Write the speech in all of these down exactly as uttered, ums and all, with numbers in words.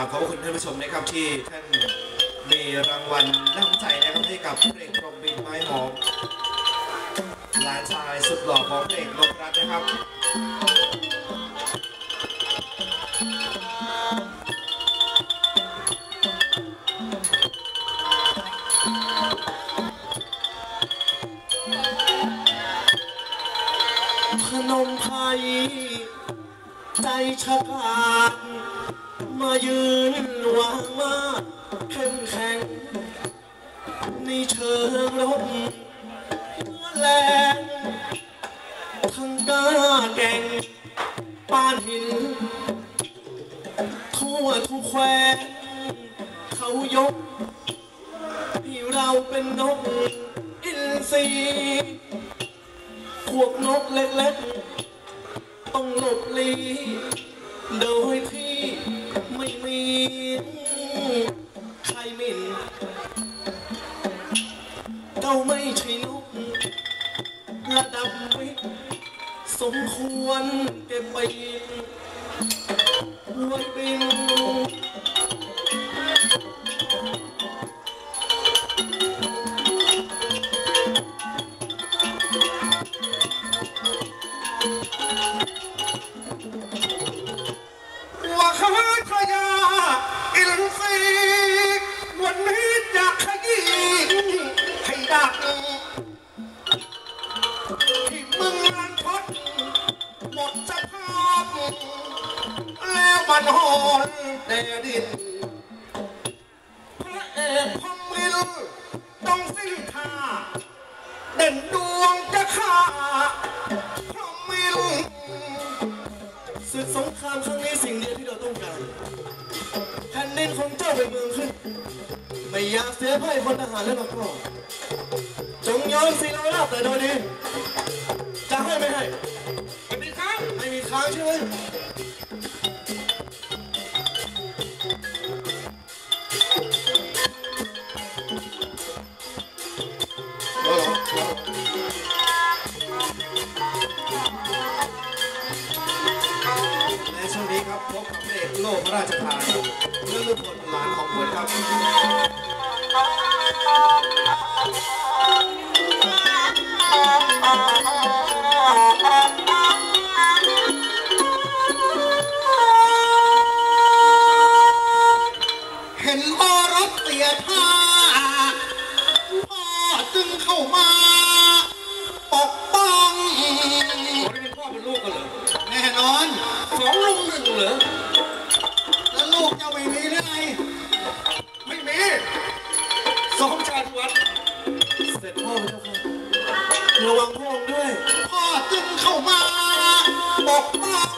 ขอบคุณท่านผู้ชมนะครับที่ท่านมีรางวัลน้ำใจนะครับให้กับเพลงพรหมบินไม้หอมหลานชายสุดหล่อของเพลงนพรัตน์นะครับพนมไพรใจชะกาดมายืนวางมาเข้มแข็งในเชิงรบแรงทั้งกล้าแก่งปานหินทั่วทุกแควเขายกที่เราเป็นนกอินทรีพวกนกเล็กๆต้องหลบหลีโดยที่ไม่มีใครหมิ่นเจ้าไม่ใช่นกระดับวิทย์สมควรเก็บไปไว้บินว่าข้าพยาอินทรีวันนี้จะขยี้ให้ดักที่มึงรันทดหมดสภาพแล้วมันหอนแดดินพระเอกพมิลต้องสิ้นท่าเด่นดวงจะฆ่าพมิลศึกสงครามครั้งนี้สิ่งเดียวที่เราต้องการแผ่นดินของเจ้าเป็นเมืองขึ้นไม่อยากเสียให้พลทหารและนักรบจงยอมสิเราลาบแต่โดยดีจะให้ไม่ให้ไม่มีค้างไม่มีค้างใช่ไหมในช่วงนี้ครับพบกับเพลงโลกพระราชทานเรื่องลูกผลหลานของคุณครับเห็นอรสเสียท่าพ่อจึงเข้ามาปกป้องคนที่เป็นพ่อเป็นลูกกันเหรอแน่นอนสองลุงหนึ่งเหรอแล้วลูกเจ้าไม่มีหรือไงไม่มีสองชาติวัดเสร็จพ่อพระเจ้าค่ะระวังพ่อด้วยพ่อจึงเข้ามาปกป้อง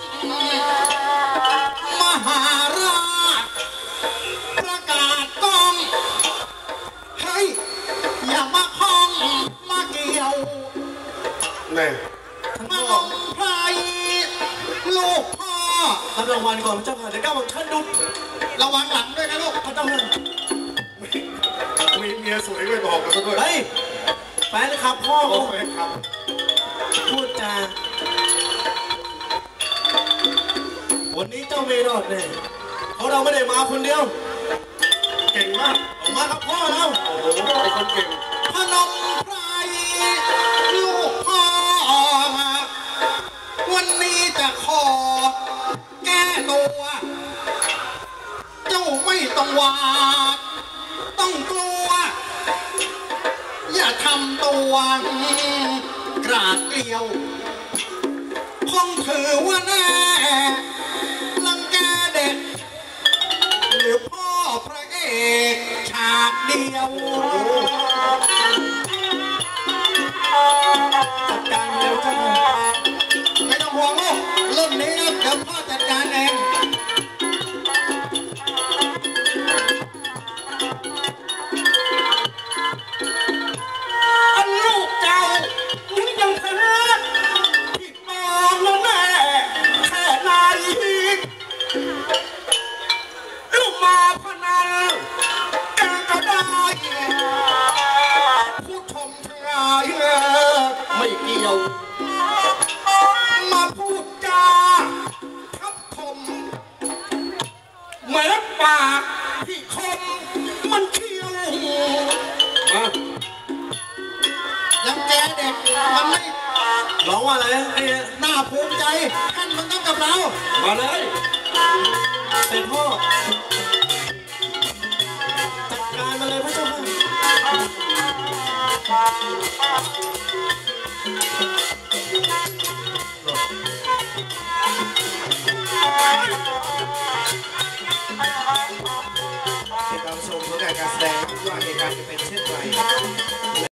มหาราชประกาศกองให้อย่ามาคล้องมาเกี่ยวแม่มาลงไพรลูกพ่อรับรางวัลก่อนเจ้าค่ะเดี๋ยวก้าวของท่านดูระวังหลังด้วยนะลูกท่านต้องเห็นมีเมียสวยไม่บอกกันด้วยเฮ้ยแฟนคลับพ่อโอ้ยครับพูดจาวันนี้เจ้าไม่รอดแน่เพราะเราไม่ได้มาคนเดียวเก่งมากออกมากับพ่อเราโอ้โหไอ้คนเก่งพนมไพรลูกพ่อวันนี้จะขอแก้ตัวเจ้าไม่ต้องหวาดต้องกลัวอย่าทำตัวกราดเกลียวคงถือว่าแน่ลังแกเด็กหรือพ่อพระเอกฉากเดียวจัดการเร็วจังไม่ต้องห่วงลูกรุ่นนี้เดี๋ยวพ่อจัดการเองลูกเจ้าถึงยังเธอที่มองแล้วแม่แค่ไหนลูกมาพนันแกก็ได้ผู้ชมทั้งหลายไม่เกี่ยวมาพูดจาทับถมเหมือนปากเด็กมันไม่ร้องว่าอะไรไอ้เนี่ยน่าภูมิใจท่านมันต้องกับเรามาเลยเป็นพ่อจัดการมาเลยพระเจ้าค่ะ ติดตามชมผลงานการแสดงว่าเหตุการณ์จะเป็นเช่นไรและ